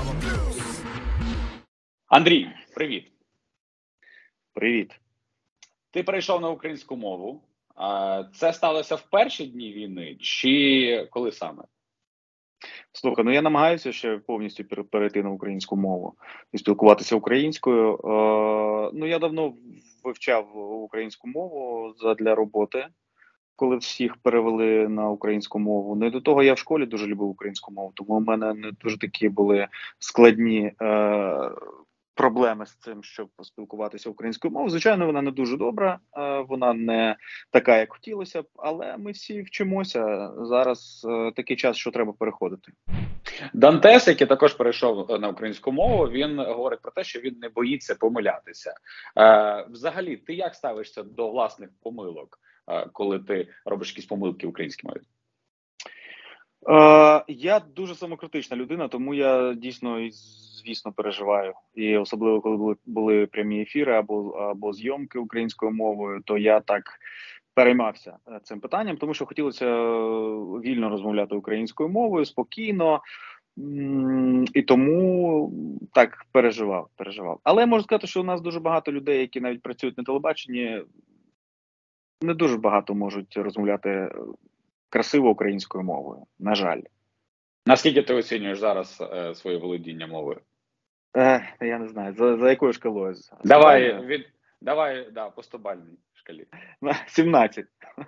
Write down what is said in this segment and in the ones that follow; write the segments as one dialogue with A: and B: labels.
A: Андрій, привіт.
B: Привіт.
A: Ти перейшов на українську мову. Це сталося в перші дні війни чи коли саме?
B: Слухай, я намагаюся ще повністю перейти на українську мову і спілкуватися українською. Я давно вивчав українську мову для роботи, коли всіх перевели на українську мову. Не до того я в школі дуже любив українську мову, тому у мене не дуже такі були складні проблеми з цим, щоб поспілкуватися українською мовою. Звичайно, вона не дуже добра, вона не така, як хотілося б, але ми всі вчимося. Зараз такий час, що треба переходити.
A: Дантес, який також перейшов на українську мову, він говорить про те, що він не боїться помилятися. Взагалі, ти як ставишся до власних помилок, коли ти робиш якісь помилки в українській мові?
B: Я дуже самокритична людина, тому я дійсно, звісно, переживаю. І особливо, коли були прямі ефіри або зйомки українською мовою, то я так переймався цим питанням, тому що хотілося вільно розмовляти українською мовою, спокійно, і тому так переживав. Але я можу сказати, що у нас дуже багато людей, які навіть працюють на телебаченні, не дуже багато можуть розмовляти красиво українською мовою, на жаль.
A: Наскільки ти оцінюєш зараз своє володіння мовою?
B: Я не знаю, за якою шкалою?
A: Давай, по 100-бальній шкалі.
B: 17.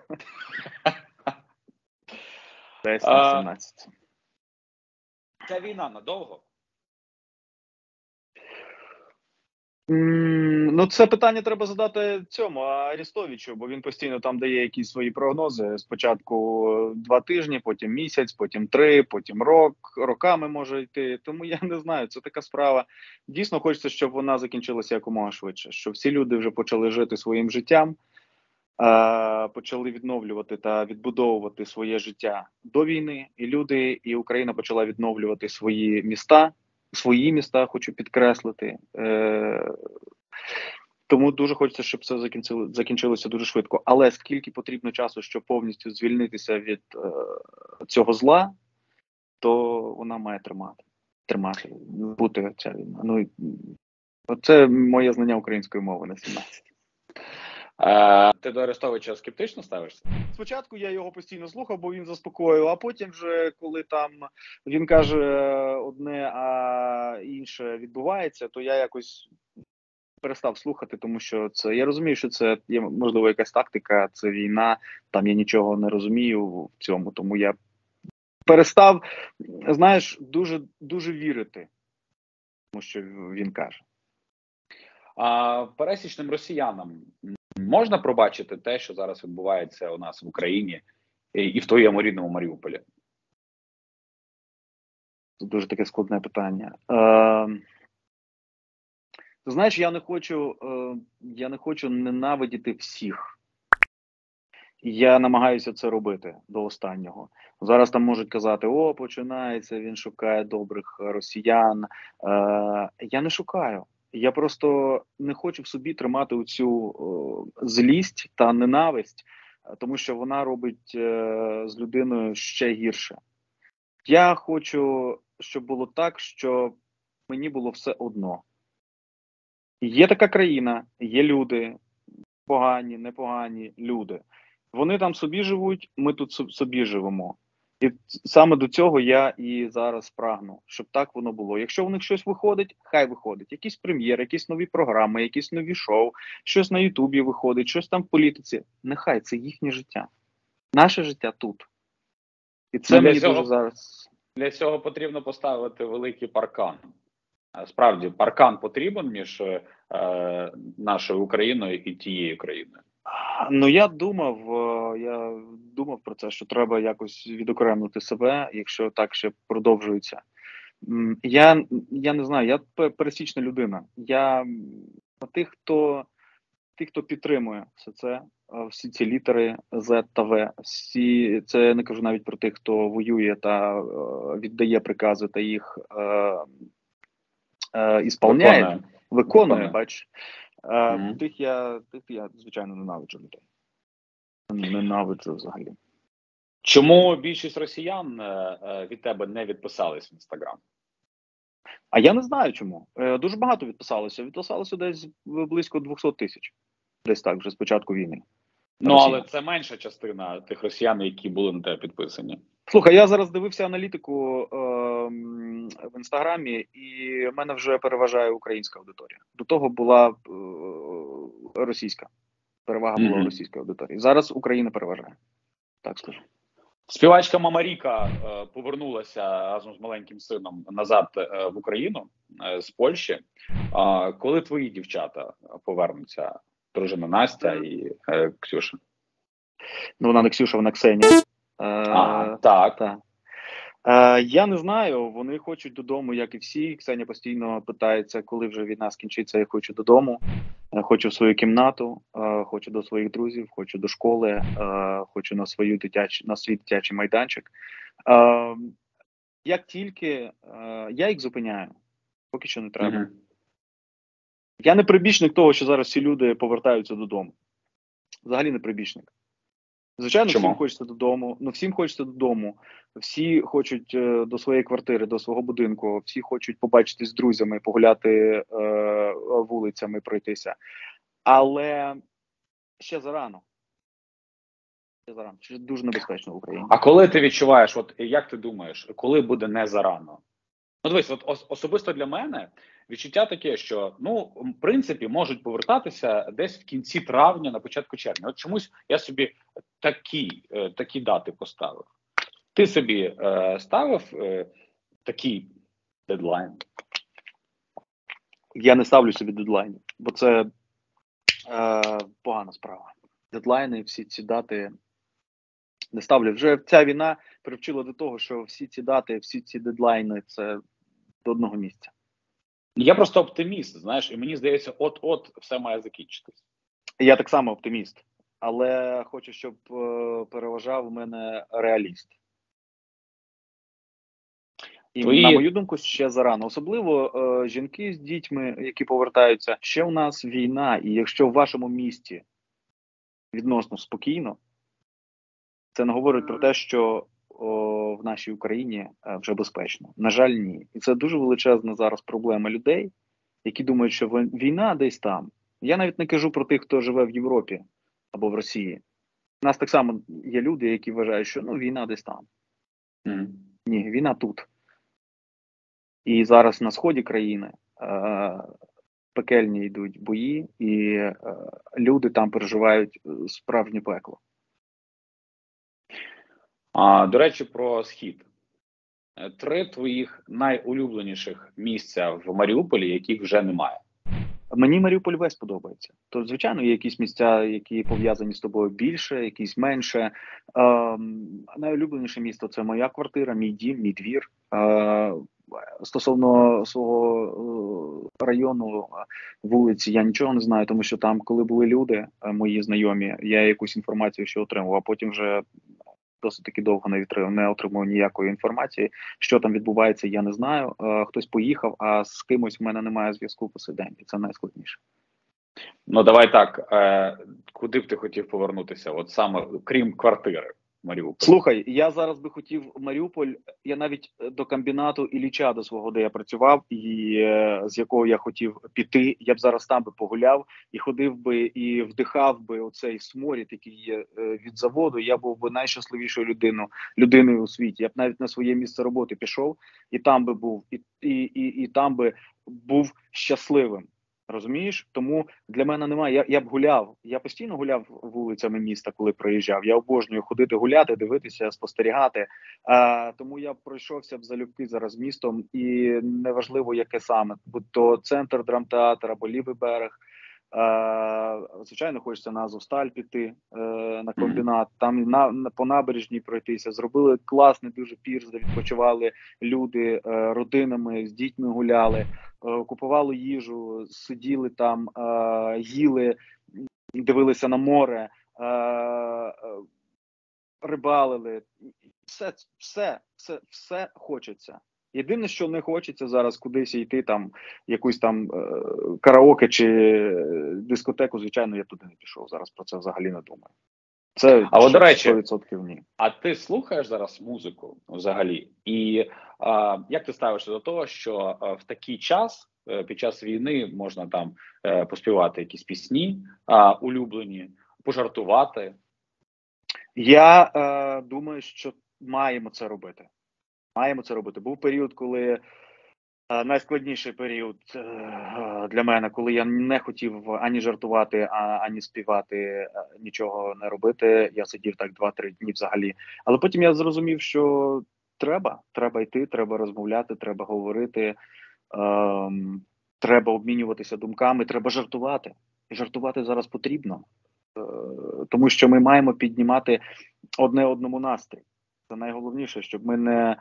B: Десь 17.
A: Ця війна надовго?
B: Це питання треба задати цьому Арестовичу, бо він постійно там дає якісь свої прогнози. Спочатку 2 тижні, потім місяць, потім 3, потім роками може йти. Тому я не знаю, це така справа. Дійсно хочеться, щоб вона закінчилася якомога швидше, щоб всі люди вже почали жити своїм життям, почали відновлювати та відбудовувати своє життя до війни, і люди, і Україна почала відновлювати свої міста, хочу підкреслити. Тому дуже хочеться, щоб це закінчилося дуже швидко. Але скільки потрібно часу, щоб повністю звільнитися від цього зла, то вона має тримати, бути ця війна. Це моє знання української мови на 17.
A: Ти до Арестовича скептично ставишся?
B: Спочатку я його постійно слухав, бо він заспокоював, а потім вже, коли там він каже одне, а інше відбувається, то я якось перестав слухати, тому що я розумію, що це є, можливо, якась тактика, це війна, там я нічого не розумію в цьому, тому я перестав, дуже, дуже вірити, тому що він каже.
A: Пересічним росіянам можна пробачити те, що зараз відбувається у нас в Україні і в твоєму рідному Маріуполі?
B: Це дуже таке складне питання. Знаєш, я не хочу ненавидіти всіх. Я намагаюся це робити до останнього. Зараз там можуть казати, починається, він шукає добрих росіян. Я не шукаю. Я просто не хочу в собі тримати оцю злість та ненависть, тому що вона робить з людиною ще гірше. Я хочу, щоб було так, що мені було все одно. Є така країна, є люди, погані, непогані люди. Вони там собі живуть, ми тут собі живемо. І саме до цього я і зараз прагну, щоб так воно було. Якщо в них щось виходить, хай виходить. Якісь прем'єри, якісь нові програми, якісь нові шоу, щось на Ютубі виходить, щось там в політиці. Нехай, це їхнє життя. Наше життя тут. І це мені дуже зараз...
A: Для цього потрібно поставити великий паркан. Справді, паркан потрібен між нашою Україною і тією країною?
B: Я думав про це, що треба якось відокремити себе, якщо так ще продовжується. Я не знаю, я пересічна людина. Я тих, хто підтримує все це, всі ці літери Z та В, це я не кажу навіть про тих, хто воює та віддає прикази та їх виконує, бач. Тих я, звичайно, ненавиджу людей. Ненавиджу взагалі.
A: Чому більшість росіян від тебе не відписались в Інстаграм?
B: А я не знаю чому. Дуже багато відписалося. Відписалося десь близько 200 тисяч. Десь так, вже з початку війни.
A: Ну, але це менша частина тих росіян, які були на тебе підписані.
B: Слухай, я зараз дивився аналітику в Інстаграмі, і в мене вже переважає українська аудиторія. До того була російська. Перевага була в російській аудиторії. Зараз Україна переважає. Так скажу.
A: Співачка Мамаріка повернулася разом з маленьким сином назад в Україну з Польщі. Коли твої дівчата повернуться? Дружина Настя і Ксюша.
B: Ну, вона не Ксюша, вона Ксенія.
A: Так.
B: Я не знаю, вони хочуть додому, як і всі. Ксенія постійно питається, коли вже війна скінчиться, я хочу додому. Хочу в свою кімнату, хочу до своїх друзів, хочу до школи, хочу на свій дитячий майданчик. Як тільки я їх зупиняю, поки що не треба. Я не прибічник того, що зараз всі люди повертаються додому. Взагалі не прибічник. Звичайно, всім хочеться додому. Ну, всім хочеться додому. Всі хочуть до своєї квартири, до свого будинку. Всі хочуть побачитись з друзями, погуляти вулицями, пройтися. Але ще зарано. Ще дуже небезпечно в Україні.
A: А коли ти відчуваєш, от як ти думаєш, коли буде не зарано? Ну, дивись, от особисто для мене відчуття таке, що, ну, в принципі, можуть повертатися десь в кінці травня, на початку червня. От чомусь я собі такі дати поставив. Ти собі ставив такий дедлайн?
B: Я не ставлю собі дедлайнів, бо це погана справа. Дедлайни, всі ці дати не ставлю. Вже ця війна привчила до того, що всі ці дати, всі ці дедлайни – це до одного місця.
A: Я просто оптиміст, знаєш, і мені здається, от-от все має закінчитись.
B: Я так само оптиміст, але хочу, щоб переважав у мене реаліст. І, на мою думку, ще зарано. Особливо жінки з дітьми, які повертаються. Ще у нас війна, і якщо в вашому місті відносно спокійно, це не говорить про те, що в нашій Україні вже безпечно. На жаль, ні. І це дуже величезна зараз проблема людей, які думають, що війна десь там. Я навіть не кажу про тих, хто живе в Європі або в Росії. У нас так само є люди, які вважають, що війна десь там. Ні, війна тут. І зараз на сході країни пекельні йдуть бої, і люди там переживають справжнє пекло.
A: До речі, про Схід. 3 твоїх найулюбленіших місця в Маріуполі, яких вже немає.
B: Мені Маріуполь весь подобається. То, звичайно, є якісь місця, які пов'язані з тобою більше, якісь менше. Найулюбленіше місто – це моя квартира, мій дім, мій двір. Стосовно свого району, вулиці, я нічого не знаю, тому що там, коли були люди, мої знайомі, я якусь інформацію ще отримував, а потім вже досить таки довго не отримував ніякої інформації. Що там відбувається, я не знаю. Хтось поїхав, а з кимось в мене немає зв'язку по сей день. І це найскладніше.
A: Ну, давай так. Куди б ти хотів повернутися? От саме, крім квартири в Маріуполі.
B: Слухай, я зараз би хотів Маріуполь, я навіть до комбінату Ілліча, до свого, де я працював, і з якого я хотів піти, я б зараз там би погуляв, і ходив би, і вдихав би оцей сморід, який є від заводу, я був би найщасливішою людиною у світі. Я б навіть на своє місце роботи пішов, і там би був, і там би був щасливим. Розумієш? Тому для мене немає. Я б гуляв. Я постійно гуляв вулицями міста, коли приїжджав. Я обожнюю ходити гуляти, дивитися, спостерігати. Тому я пройшовся б залюбки зараз містом, і неважливо, яке саме. Будь то центр, драмтеатр або лівий берег. Звичайно, хочеться на Азовсталь піти, на комбінат, там по набережній пройтися. Зробили класний дуже пірс, де відпочивали люди родинами, з дітьми гуляли, купували їжу, сиділи там, їли, дивилися на море, рибалили. Все хочеться. Єдине, що не хочеться зараз кудись йти, там, якусь там караоке чи дискотеку, звичайно, я туди не пішов. Зараз про це взагалі не думаю. Це
A: А от, до речі,
B: 100% ні.
A: а ти слухаєш зараз музику взагалі? І як ти ставишся до того, що в такий час, під час війни, можна там поспівати якісь пісні улюблені, пожартувати?
B: Я думаю, що маємо це робити. Маємо це робити. Був період, коли найскладніший період для мене, коли я не хотів ані жартувати, ані співати, нічого не робити. Я сидів так 2-3 дні взагалі. Але потім я зрозумів, що треба йти, треба розмовляти, треба говорити, треба обмінюватися думками, треба жартувати. І жартувати зараз потрібно, тому що ми маємо піднімати одне одному настрій. Це найголовніше, щоб ми не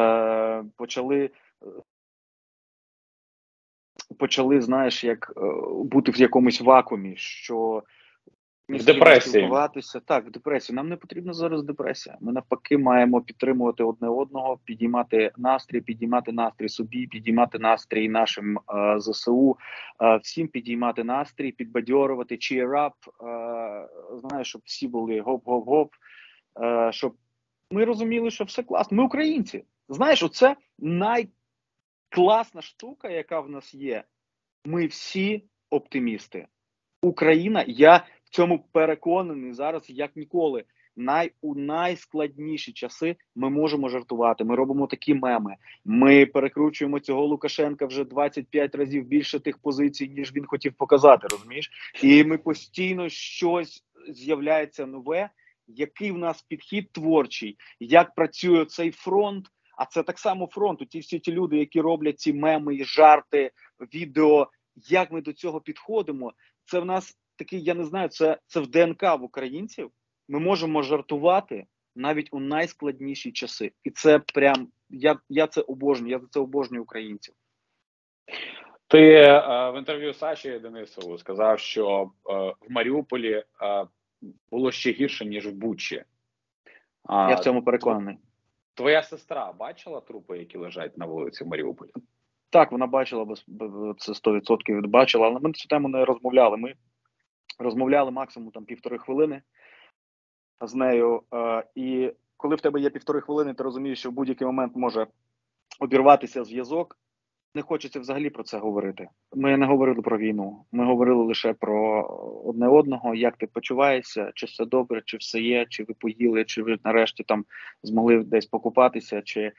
B: почали, знаєш, як бути в якомусь вакуумі, що ні
A: В
B: з ким не
A: депресії.
B: спілкуватися. Так, в депресію. Нам не потрібна зараз депресія. Ми навпаки маємо підтримувати одне одного, підіймати настрій собі, підіймати настрій нашим ЗСУ, всім підіймати настрій, підбадьорувати, cheer up, знаєш, щоб всі були гоп-гоп-гоп, щоб ми розуміли, що все класно. Ми українці. Знаєш, оце найкласна штука, яка в нас є. Ми всі оптимісти. Україна, я в цьому переконаний зараз, як ніколи. У найскладніші часи ми можемо жартувати, ми робимо такі меми, ми перекручуємо цього Лукашенка вже 25 разів більше тих позицій, ніж він хотів показати, розумієш? І ми постійно щось з'являється нове, який в нас підхід творчий, як працює цей фронт, а це так само фронт, всі ті люди, які роблять ці меми, жарти, відео, як ми до цього підходимо, це в нас такий, я не знаю, це в ДНК в українців. Ми можемо жартувати навіть у найскладніші часи. І це прям, я це обожнюю, я за це обожнюю українців.
A: Ти в інтерв'ю Саші Денисову сказав, що в Маріуполі було ще гірше, ніж в Бучі.
B: Я в цьому переконаний.
A: Твоя сестра бачила трупи, які лежать на вулиці в Маріуполі?
B: Так, вона бачила, це 100% бачила, але ми на цю тему не розмовляли. Ми розмовляли максимум там 1,5 хвилини з нею. І коли в тебе є 1,5 хвилини, ти розумієш, що в будь-який момент може обірватися зв'язок. Не хочеться взагалі про це говорити. Ми не говорили про війну. Ми говорили лише про одне одного, як ти почуваєшся, чи все добре, чи все є, чи ви поїли, чи ви нарешті там змогли десь покупатися, чи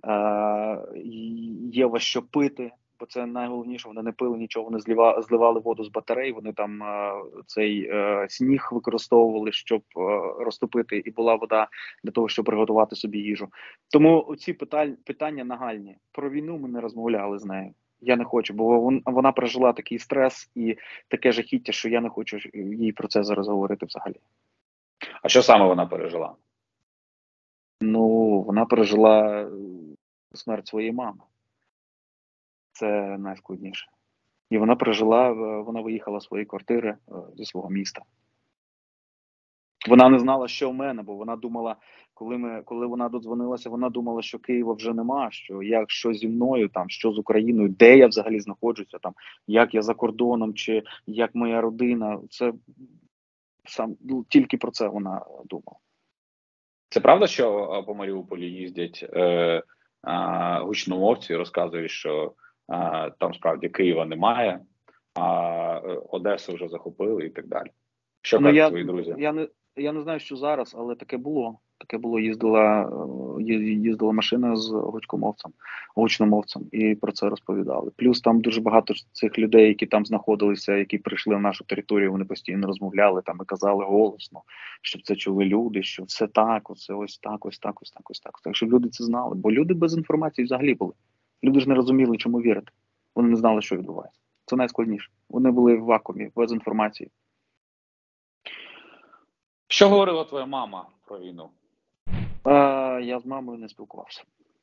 B: є у вас що пити. Бо це найголовніше, вони не пили нічого, вони зливали воду з батарей, вони там цей сніг використовували, щоб розтопити, і була вода для того, щоб приготувати собі їжу. Тому ці питання нагальні. Про війну ми не розмовляли з нею. Я не хочу, бо вона пережила такий стрес і таке жахіття, що я не хочу їй про це зараз говорити взагалі.
A: А що саме вона пережила?
B: Ну, вона пережила смерть своєї мами. Це найскладніше. І вона вона виїхала з своєї квартири, зі свого міста. Вона не знала, що в мене, бо вона думала, коли вона додзвонилася, вона думала, що Києва вже нема, що зі мною, там, що з Україною, де я взагалі знаходжуся, там, як я за кордоном, чи як моя родина. Це тільки про це вона думала.
A: Це правда, що по Маріуполі їздять гучномовці і розказують, що там справді Києва немає, а Одесу вже захопили і так далі? Що кажуть твої друзі?
B: Я не знаю, що зараз, але таке було. Їздила машина з гучномовцем, і про це розповідали. Плюс там дуже багато цих людей, які там знаходилися, які прийшли в нашу територію, вони постійно розмовляли там і казали голосно, щоб це чули люди, що все так, оце ось так, ось так, ось так, ось так. Так, щоб люди це знали. Бо люди без інформації взагалі були. Люди ж не розуміли, чому вірити. Вони не знали, що відбувається. Це найскладніше. Вони були в вакуумі, без інформації.
A: Що говорила твоя мама про війну?
B: Я з мамою не спілкувався.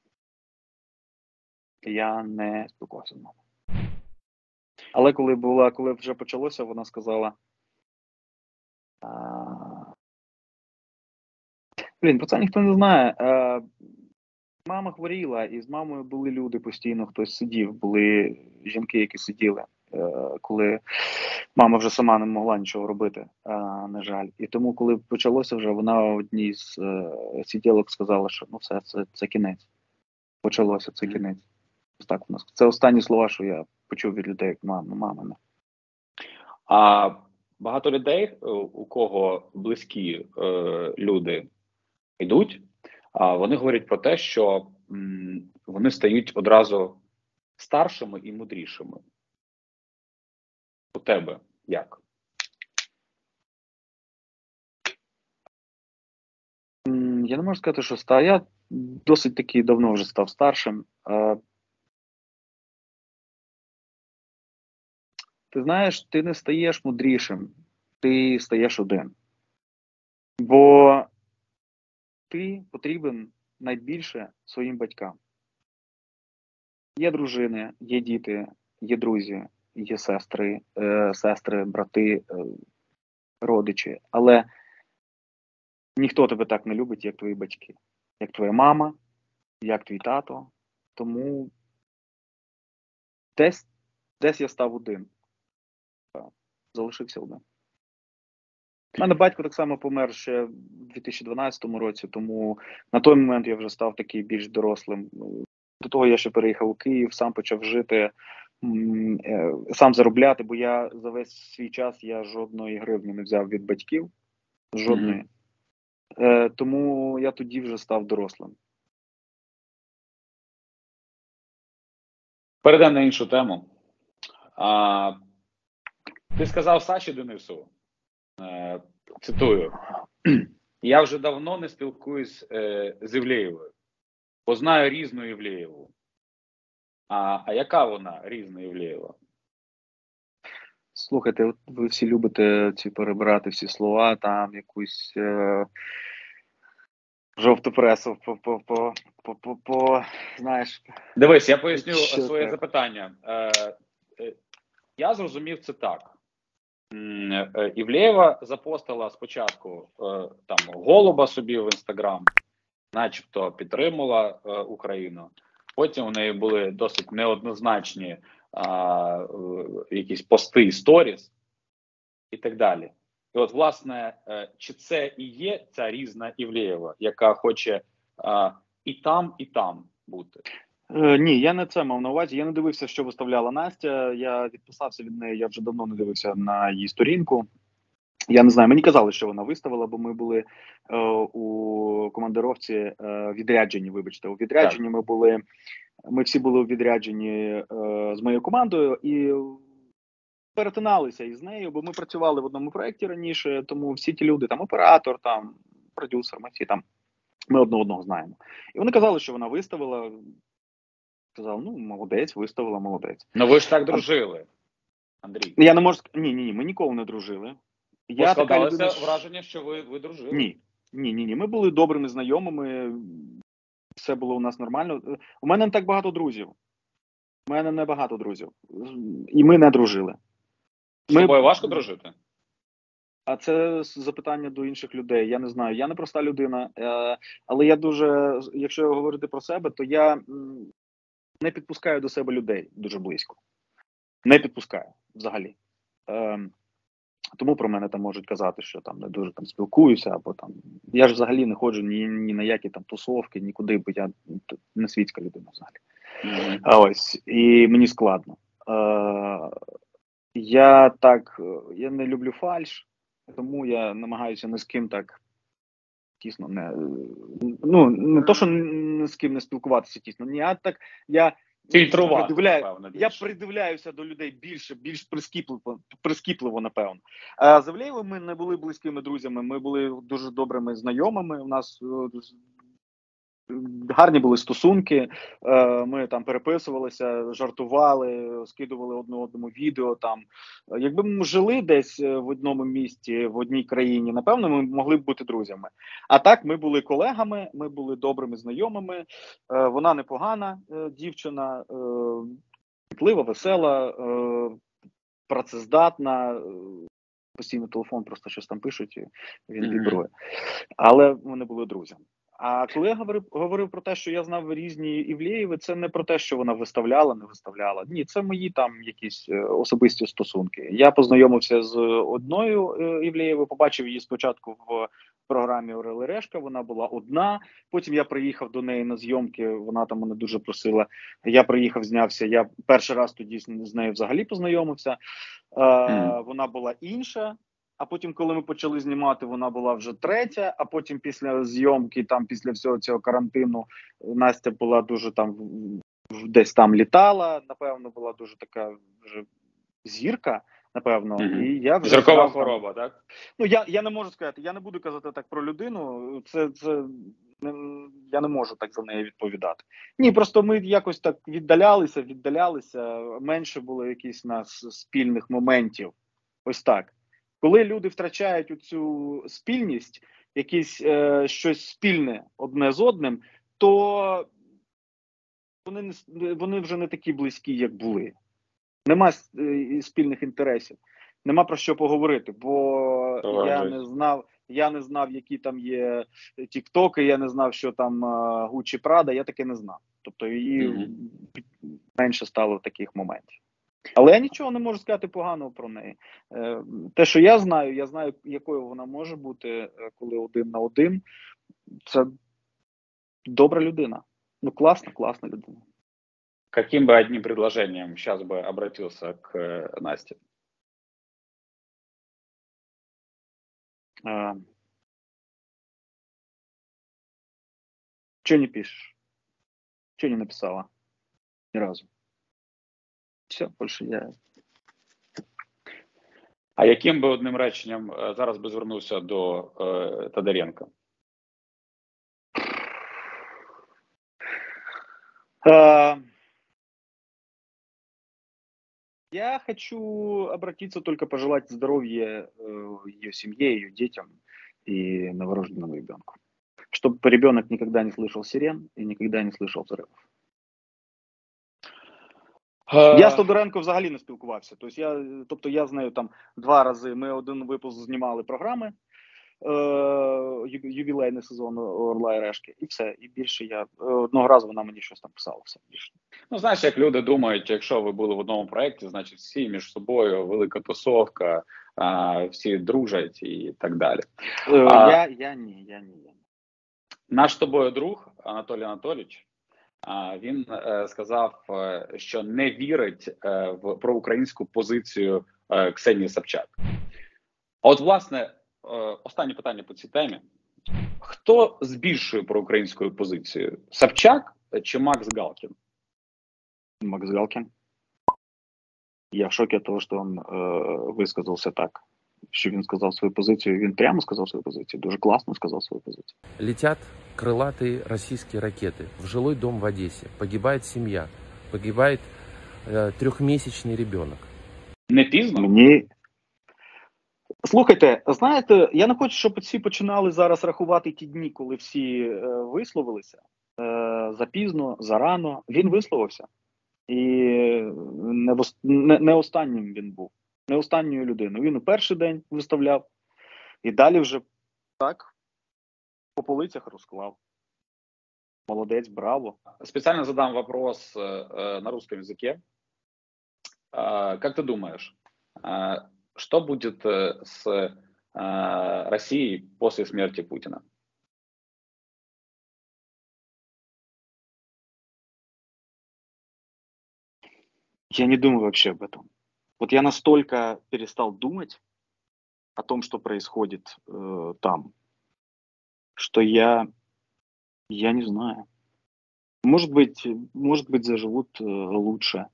B: Я не спілкувався з мамою. Але коли вже почалося, вона сказала: про це ніхто не знає. Мама хворіла, і з мамою були люди постійно, хтось сидів, були жінки, які сиділи. коли мама вже сама не могла нічого робити, на жаль. І тому, коли почалося вже, вона одній з сиділок сказала, що ну все, це кінець. Почалося, це кінець. Ось так у нас. Це останні слова, що я почув від людей, як мама.
A: А багато людей, у кого близькі люди йдуть, вони говорять про те, що вони стають одразу старшими і мудрішими. У тебе як?
B: Я не можу сказати, що став. Я досить таки давно вже став старшим. Ти знаєш, ти не стаєш мудрішим, ти стаєш один. Бо ти потрібен найбільше своїм батькам. Є дружини, є діти, є друзі, є сестри, брати, родичі. Але ніхто тебе так не любить, як твої батьки. Як твоя мама, як твій тато. Тому десь я став один. Залишився один. У мене батько так само помер ще в 2012 році, тому на той момент я вже став такий більш дорослим. До того я ще переїхав у Київ, сам почав жити, сам заробляти, бо я за весь свій час я жодної гривні не взяв від батьків. Жодної. Тому я тоді вже став дорослим.
A: Перейдемо на іншу тему. Ти сказав Саші Денису, цитую, я вже давно не спілкуюсь з Івлеєвою, бо знаю різну Івлеєву. А яка вона, різна Івлеєва?
B: Слухайте, ви всі любите перебирати всі слова, там якусь жовту пресу знаєш.
A: Дивись, я поясню своє запитання. Я зрозумів це так. Івлеєва запостила спочатку там голуба собі в Інстаграм, начебто підтримала Україну. Потім у неї були досить неоднозначні якісь пости, сторіс і так далі. І от, власне, чи це і є ця різна Івлеєва, яка хоче і там бути?
B: Ні, я не це мав на увазі. Я не дивився, що виставляла Настя. Я відписався від неї, я вже давно не дивився на її сторінку. Я не знаю, мені казали, що вона виставила, бо ми були у командировці відряджені, вибачте. У відрядженні ми всі були у відрядженні з моєю командою і перетиналися із нею, бо ми працювали в одному проєкті раніше, тому всі ті люди, там оператор, там продюсер, ми одного знаємо. І вони казали, що вона виставила. Сказав, ну, молодець, виставила, молодець.
A: Ну ви ж так дружили, Андрій.
B: Я не можу сказати, ні, ми ніколи не дружили.
A: Складалося враження, що ви дружили.
B: Ні, ми були добрими знайомими, все було у нас нормально. У мене не так багато друзів. У мене не багато друзів. І ми не дружили.
A: З тобою важко дружити?
B: А це запитання до інших людей. Я не знаю, я не проста людина, але я дуже, якщо говорити про себе, то я не підпускаю до себе людей дуже близько. Не підпускаю взагалі. Тому про мене там можуть казати, що там не дуже там спілкуюся, або там. Я ж взагалі не ходжу ні на які там тусовки, нікуди, бо я не світська людина взагалі. Ось. І мені складно. Я не люблю фальш, тому я намагаюся ні з ким так тісно не то, що ні з ким не спілкуватися тісно. Ні, я придивляюся до людей більш прискіпливо, напевно. З Івлеєвою ми не були близькими друзями, ми були дуже добрими знайомими, у нас гарні були стосунки, ми там переписувалися, жартували, скидували одне одному відео там. Якби ми жили десь в одному місті, в одній країні, напевно, ми могли б бути друзями. А так, ми були колегами, ми були добрими знайомими, вона непогана дівчина, кмітлива, весела, працездатна, постійно телефон, просто щось там пишуть, він вібрує. Але вони були друзями. А коли я говорив про те, що я знав різні Івлеєви, це не про те, що вона виставляла, не виставляла. Ні, це мої там якісь особисті стосунки. Я познайомився з одною Івлеєвою, побачив її спочатку в програмі Орел і Решка, вона була одна, потім я приїхав до неї на зйомки, вона там мене дуже просила, я приїхав, знявся, я перший раз тоді з нею взагалі познайомився, вона була інша. А потім, коли ми почали знімати, вона була вже третя. А потім після зйомки, там після всього цього карантину, Настя була дуже там десь там літала. Напевно, була дуже така вже зірка. Напевно, і я вже
A: зіркова хвороба, так?
B: Ну я не можу сказати, я не буду казати так про людину. Це я не можу так за неї відповідати. Ні, просто ми якось так віддалялися. Менше було якісь нас спільних моментів. Ось так. Коли люди втрачають оцю спільність, якісь щось спільне одне з одним, то вони вже не такі близькі, як були. Нема спільних інтересів, нема про що поговорити, бо я не знав, які там є тіктоки, я не знав, що там Гуччі Прада, я таке не знав. Тобто і менше стало таких моментів. Але я нічого не можу сказати поганого про неї. Те, що я знаю, якою вона може бути, коли один на один. Це добра людина. Ну, класна людина.
A: Каким бы одним предложением сейчас бы обратился к Насте?
B: Чего не пишешь? Чего не написала? Ни разу. Все, больше я...
A: А яким би одним реченням зараз би звернувся до Тодоренка?
B: Я хочу обратиться, только пожелать здоровья ее семье, ее детям и новорожденному ребенку. Чтобы ребенок никогда не слышал сирен и никогда не слышал взрывов. Я з Тодоренко взагалі не спілкувався. Тобто я з нею там 2 рази, ми один випуск знімали програми, ювілейний сезон Орла і Решки, і все. І більше я одного разу вона мені щось там писала. Все більше.
A: Ну, знаєш, як люди думають, якщо ви були в одному проєкті, значить всі між собою, велика тусовка, всі дружать і так далі.
B: Я ні.
A: Наш з тобою друг Анатолій Анатолійович, він сказав, що не вірить в проукраїнську позицію Ксенії Собчак. От, власне, останнє питання по цій темі. Хто збільшує проукраїнську позицію? Собчак чи Макс Галкін?
B: Макс Галкін. Я в шокі від того, що він висказався так. Що він сказав свою позицію, він прямо сказав свою позицію, дуже класно сказав свою позицію.
C: Летят крылатые российские ракеты в жилой дом в Одессе. Погибает семья, погибает 3-месячный ребенок.
A: Не пізно?
B: Слухайте, знаєте, я не хочу, щоб всі починали зараз рахувати ті дні, коли всі висловилися. Запізно, зарано. Він висловився. І не останнім він був. Не останньою людиною. Він у перший день виставляв. І далі вже так по полицях розклав. Молодець, браво.
A: Специально задам вопрос на русском языке. Как ты думаешь, что будет с Россией после смерти Путина?
B: Я не думаю вообще об этом. Вот я настолько перестал думать о том, что происходит там, что я не знаю. Может быть заживут лучше.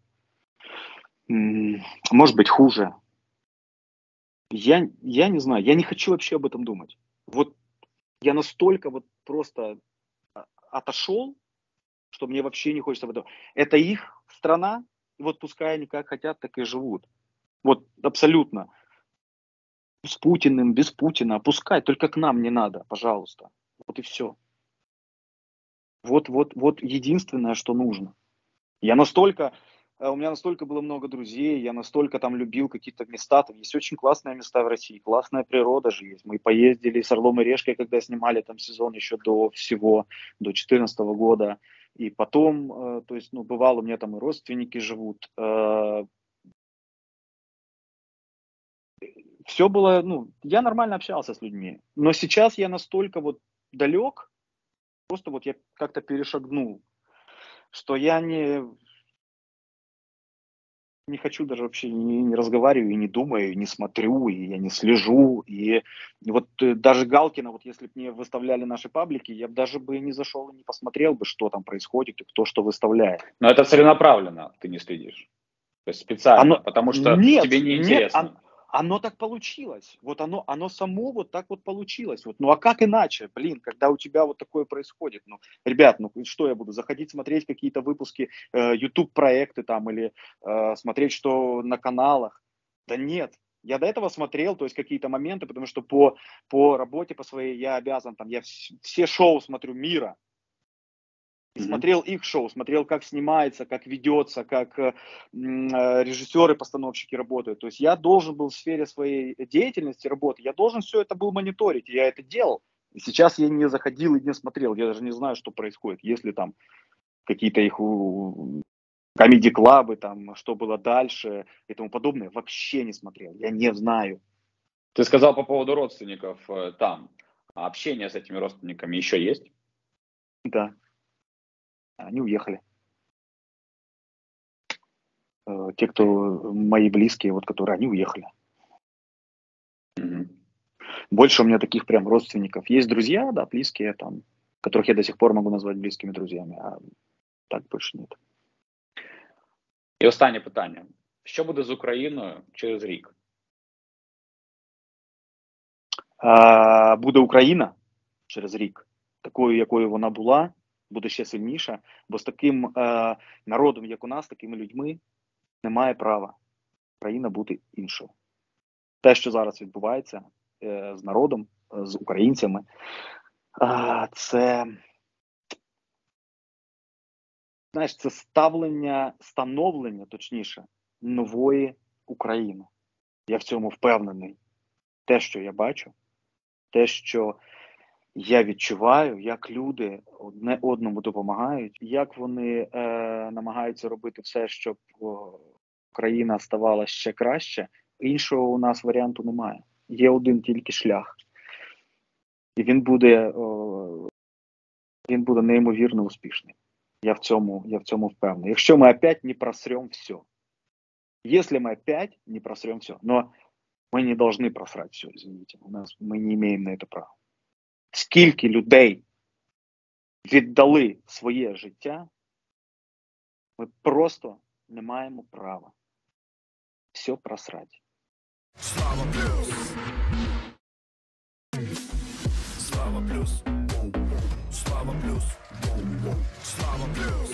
B: Может быть хуже. Я не знаю. Я не хочу вообще об этом думать. Вот я настолько вот просто отошел, что мне вообще не хочется об этом. Это их страна, и вот пускай они как хотят, так и живут. Вот абсолютно. С Путиным, без Путина. Пускай, только к нам не надо, пожалуйста. Вот и все. Вот единственное, что нужно. Я настолько у меня настолько было много друзей, я настолько там любил какие-то места. Там есть очень классные места в России, классная природа же есть. Мы поездили с «Орлом и Решкой», когда снимали там сезон еще до всего, до 2014 года. И потом, то есть, ну, бывало, у меня там и родственники живут. Все было, ну, я нормально общался с людьми. Но сейчас я настолько вот далек, просто вот я как-то перешагнул, что я не хочу даже вообще, не разговариваю, и не думаю, и не смотрю, и я не слежу. И вот даже Галкина, вот если бы мне выставляли наши паблики, я бы даже бы не зашел и не посмотрел бы, что там происходит и кто что выставляет.
A: Но это целенаправленно ты не следишь. То есть специально, потому что тебе неинтересно.
B: Оно так получилось. Вот оно само вот так вот получилось. Вот, ну а как иначе, блин, когда у тебя вот такое происходит? Ну, ребят, ну что я буду заходить смотреть какие-то выпуски YouTube проекты там или смотреть, что на каналах? Да нет. Я до этого смотрел, то есть какие-то моменты, потому что по работе по своей я обязан, там, я все шоу смотрю мира. И смотрел их шоу, смотрел, как снимается, как ведется, как режиссеры, постановщики работают. То есть я должен был в сфере своей деятельности работы, я должен все это был мониторить, и я это делал. И сейчас я не заходил и не смотрел, я даже не знаю, что происходит. Если там какие-то их комеди-клабы, там, что было дальше и тому подобное, вообще не смотрел, я не знаю.
A: Ты сказал по поводу родственников там. А общение с этими родственниками еще есть?
B: Да. Они уехали. Те, кто мои близкие, вот которые, они уехали. Больше у меня таких прям родственников. Есть друзья, да, близкие, там, которых я до сих пор могу назвать близкими друзьями, а так больше нет.
A: І останнє питання. Що буде з Україною через рік?
B: Буде Україна через рік, такою, якою вона була, буде ще сильніша, бо з таким народом, як у нас, такими людьми, немає права Україна бути іншою. Те, що зараз відбувається з народом, з українцями, це, знаєш, це становлення, точніше, нової України. Я в цьому впевнений. Те, що я бачу, те, що я відчуваю, як люди одне одному допомагають, як вони намагаються робити все, щоб Україна ставала ще краще, іншого у нас варіанту немає. Є один тільки шлях. І він буде неймовірно успішний. Я в цьому впевнений. Якщо ми опять не просрем все. Если мы опять не просрем все. Но мы не должны просрать все, извините. Мы не имеем на это права. Скільки людей віддали своє життя, ми просто не маємо права все просрать. Слава плюс! Слава плюс! Слава плюс! Слава плюс!